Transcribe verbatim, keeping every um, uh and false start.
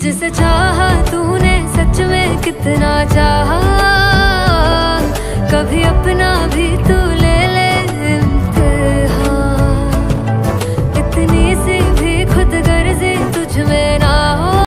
जिसे चाहा तूने सच में कितना चाहा, कभी अपना भी तू